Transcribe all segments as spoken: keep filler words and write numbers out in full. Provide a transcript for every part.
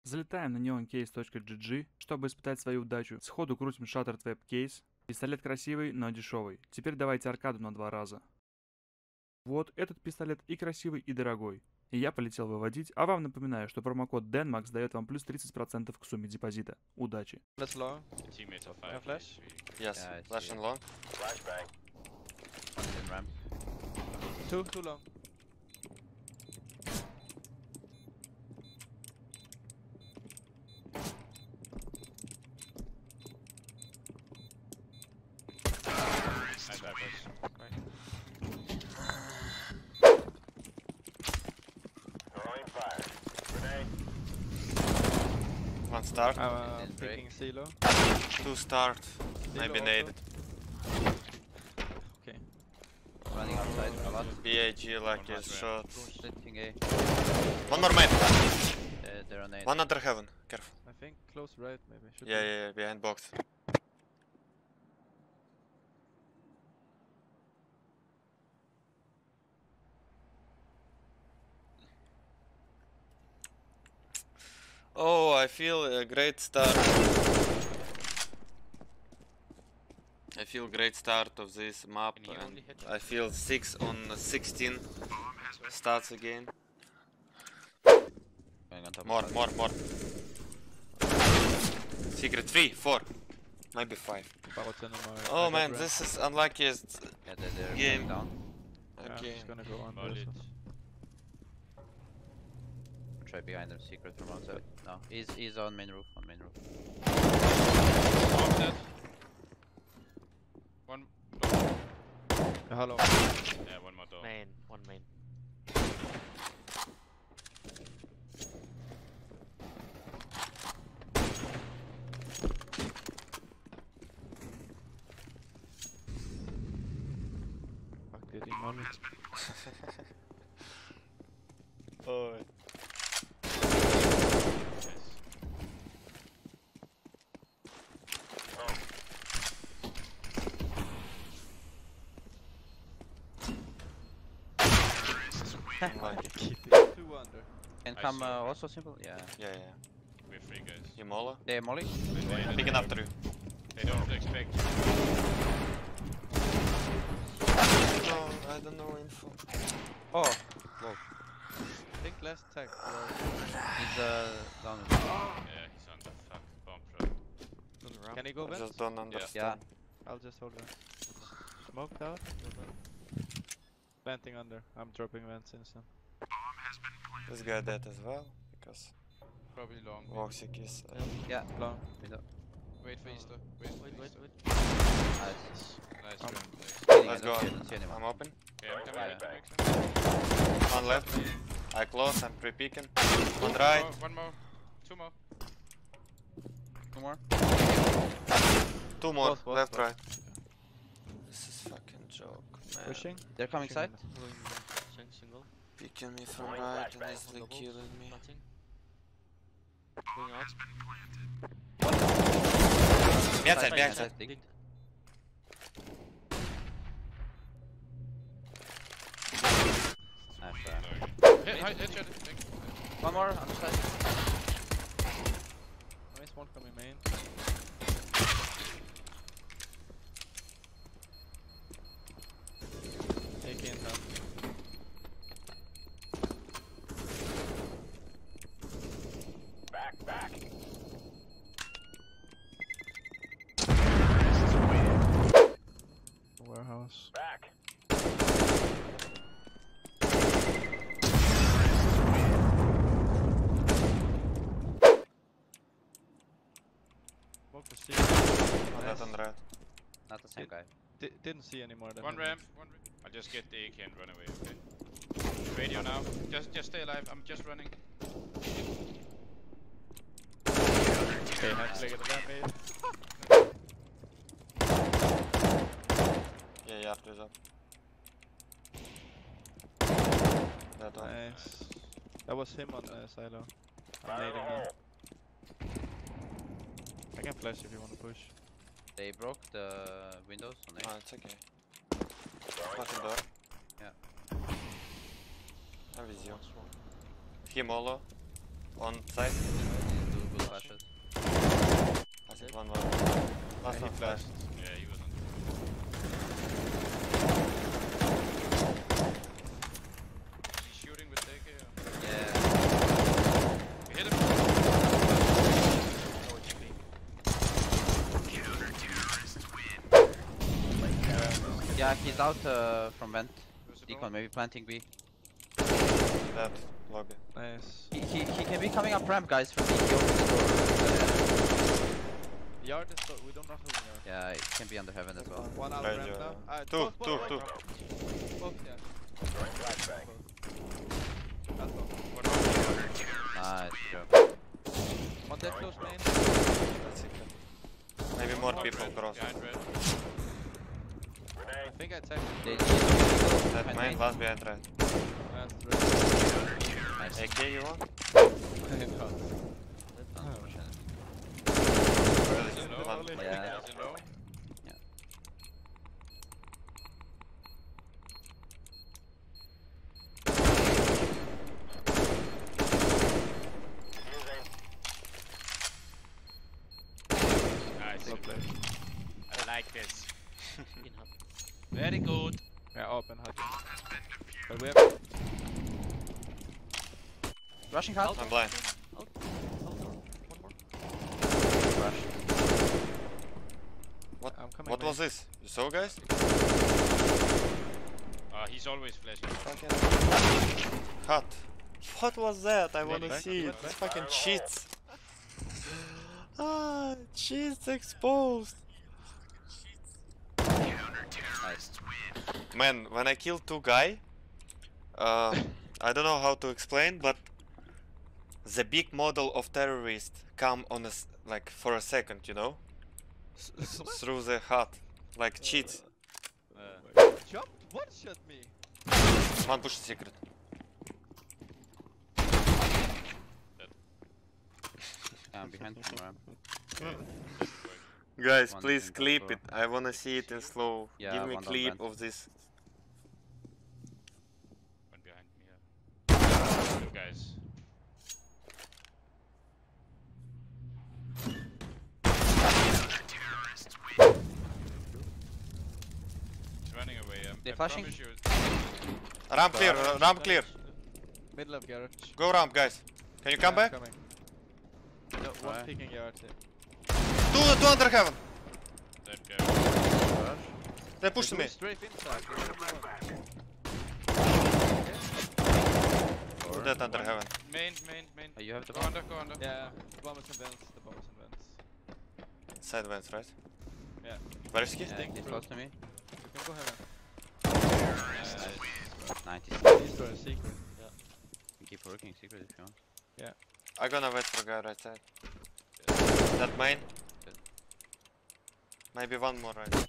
Залетаем на neoncase точка джи джи, чтобы испытать свою удачу. Сходу крутим Shattered Web Case. Пистолет красивый, но дешевый. Теперь давайте аркаду на два раза. Вот этот пистолет и красивый, и дорогой. И я полетел выводить, а вам напоминаю, что промокод DENMAX дает вам плюс тридцать процентов к сумме депозита. Удачи! That's long. Teammates are Yeah, five. flash. Yes, Yeah, I flash see and it. long. One in ramp. Two, too long. Nice rifles. One start, I'm uh, Then break. picking Silo. two start, maybe Silo nade. also. Okay. Running outside a lot. B A G like One is more shot. Sitting A. One more main. Uh, they're on A. One under heaven. Careful. I think close right maybe. Should Yeah, be. yeah, yeah, behind box. Oh, I feel a great start. I feel great start of this map, Can you and only hit I feel six on sixteen starts again. Going on top More, of more, more. Secret three, four, maybe five. About ten more. Oh man, this is unluckiest Yeah, they're, they're game. going down. Yeah, I'm Okay. just gonna go on Bullet. this. Try behind them, secret from outside. No, he's he's on main roof. On main roof. Bomb dead. One. Uh, hello. Yeah, one more door. Main, one main. Fuck, did he molly? Oh. Nice. Unlucky. Keep it. Two under. Can I come see. uh, also simple. Yeah. Yeah, yeah. We're free guys. You mola? They molly. They, I'm they, picking after you. they don't expect. No, I don't know info. Oh, I think last tag. he's uh down. Yeah, he's on the fuck bomb truck. Can he go I vent? just don't understand. Yeah. I'll just hold vent. Smoked out. Venting under. I'm dropping vents instant. This guy dead as well, because Probably long. Voxic is... Uh, Yeah. Long. Window. Wait for Easter. Wait, Wait, wait, Easter. wait. Nice. Nice Um, round. Nice. Healing, let's I go. don't see, I don't see anyone. I'm open. Okay, I'm coming Yeah, back. yeah. back. One left. I close, I'm pre-picking. One One right. more, one more. Two more. Two more. Two more. Both, both, left, both. right. This is fucking joke, man. Pushing. They're coming side. Going sing- single. Picking me from right and he's like Doubles. killing me. Nothing. Going out. Backside, Side, backside. side, dig. Dig. Nice try. No. Hit, hit, hit, hit, hit. One more on the side. Nice one coming main. A K in top. Warehouse. Smoke the sea. On left and right. Not the same guy. Di didn't see any more than One him. ramp, one ramp. I'll just get the A K and run away, okay? Radio now. Just just stay alive. I'm just running. Okay, nice leg at the ramp mid. Yeah, yeah, after up. That one. Nice. That was him on the silo. I'm nading now. I can flash if you want to push. They broke the windows on Oh, A. it's okay. Fucking door. Yeah. I'm with you. Him Olo. On side. it. One more. Last he one flashed. Yeah, he was on. He's shooting with A K. Or? Yeah. We hit him. Oh, it's me. Yeah, he's out uh, from vent. Where's the Decon, ball? maybe planting B. That lobby. Nice. He, he, he can be coming up ramp, guys, from B. He opened the door. Yard is so we don't know who yard. Yeah, it can be under heaven as well. One out Right, ramp yeah. now. Uh, Two, both, two, both, two. Both, both, yeah. Both. That's all. What about Nice job. One dead close main. That's it. Maybe more Behind people red, cross. Behind red. I think I attacked. They, That behind main, main. last behind right. Uh, three. Nice. A K you want? Unfortunate. Is it low? One. Yeah. Is it low? Nice. Well played. I like this. In hub. Very good. Yeah, open hut. But we have Rushing hard. I'm blind. Out. Out. One more. Rush. What? I'm coming What main. was this? You saw, guys? Uh, he's always flashing. Fucking hot. What was that? I Went wanna back, see it. went It's back. fucking cheats. Ah, cheats exposed. Nice. Man, when I killed two guy, uh, I don't know how to explain, but the big model of terrorist come on a s like for a second, you know, S s through the hut, like cheats. Uh, Jump! One shot me! One push secret. Yeah, I'm behind from ramp. Guys, One please in clip double. it. I wanna see it in slow. Yeah, Give me one on clip vent. of this. one behind me. Yeah. Two guys. He's running away. Um, They're I flashing? promise you. Ramp clear, uh, ramp clear. Middle of garage. Go ramp, guys. Can you come Yeah, back? I'm coming. No, one Alright. peeking yard here. Two, two under heaven. That guy. They pushed They're me. going straight inside. Or- Dead under One. heaven. Main, main, main. Oh, you have the Go bomb. under, go under. Yeah, the bomb is in vents. The bomb is in vents. Side vents, right? Yeah. Where is he? Yeah, Think he's through. close to me. You can go heaven. ninety. He's for a secret. Keep working secret if you want. I'm gonna wait for guy right side. That main. Good. Maybe one more right.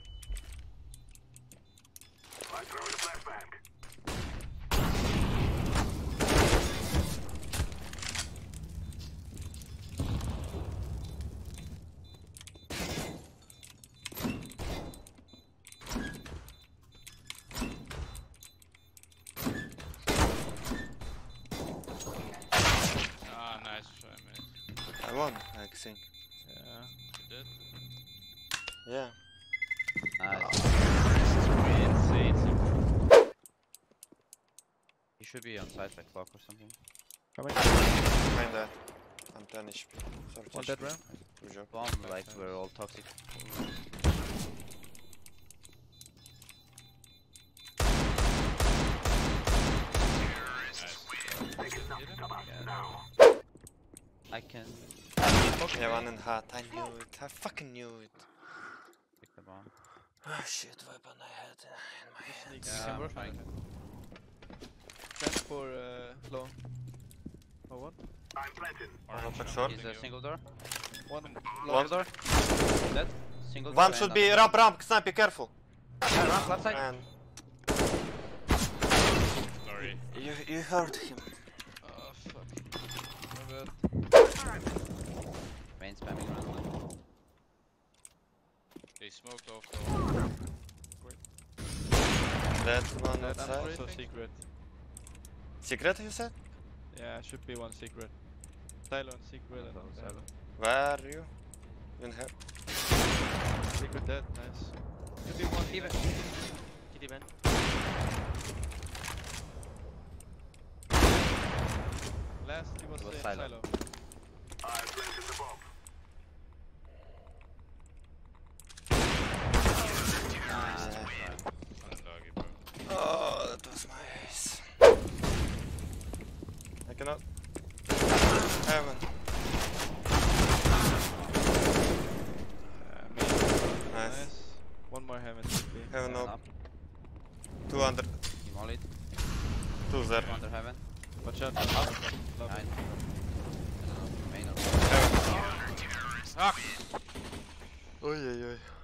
Ah, nice try, mate. I won, I think. Yeah. You did? Yeah. Nice. Insane. He should be on site like clock or something. Coming. Behind that. I'm ten H P. Sorry, One ten dead H P. ramp. Good job. Bomb like we're all toxic. I can Yeah, one in hot. I knew it. I fucking knew it. pick the bomb. Ah, shit, weapon I had in my hand. Sneak. Yeah, I'm work trying. Send for uh, low. Oh, one. One open short. Is a single door? One. One Single door? Dead? Single One door should and be another- ramp, ramp. Snap, be careful. Yeah, ramp, left side. And Sorry. you, you heard him. Oh, fuck. My bad. Main spamming around line. They smoked off the That one That I'm outside. also secret. Secret, you said? Yeah, should be one secret. Silo and secret and silo. Where are you? In here. Secret dead, nice. two v one, Leave it. even. T D man. Last, he was, It was in silo. silo. Nah, that's fine. On a doggy, bro. Oh, that was my ace. I cannot. Heaven. Uh, me. Nice. One more heaven should be. Heaven Heaven up. up. Two under. He mollied. Two there. Two under heaven. Watch out. Up. Love Nine. it. Main up. Heaven. Fuck! Oi, oi, oi.